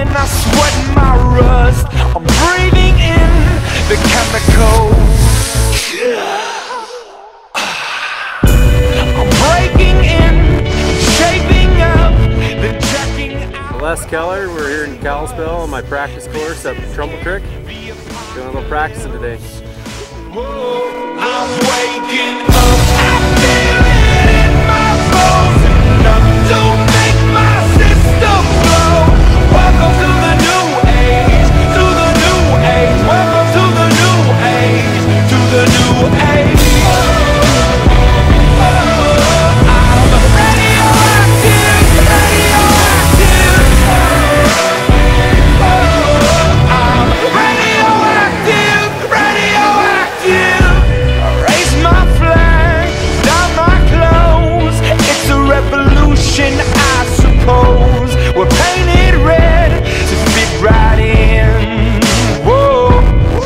I sweat my rust. I'm breathing in the chemicals. I'm breaking in, shaping up, then checking out. Les Keller, we're here in Kalispell on my practice course up at Trumbull Creek. Doing a little practicing today. I'm waking up, I feel it in my bones, enough to make my system blow. Welcome to the new age, to the new age. Welcome to the new age, to the new age. I'm radioactive, radioactive. I'm radioactive, radioactive. Raise my flag, down my clothes. It's a revolution, I suppose. We're painted red to fit right in. Whoa.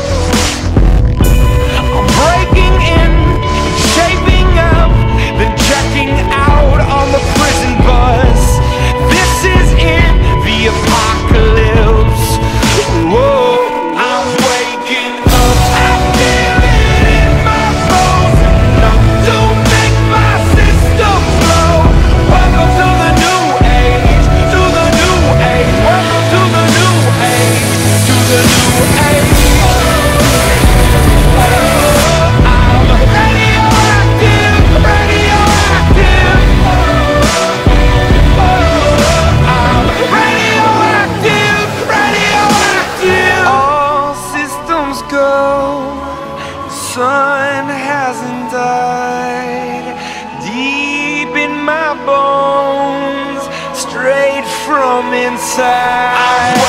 I'm breaking in, shaping up, then checking out on the prison bus. This is it, the apocalypse. Whoa. I'm waking up, I feel it in my bones, enough to make my system blow. Welcome to the new age, to the new age. Welcome to the new age, to the new age. I'm radioactive, radioactive. I'm radioactive, radioactive. All systems go. The sun hasn't died. Deep in my bones, straight from inside.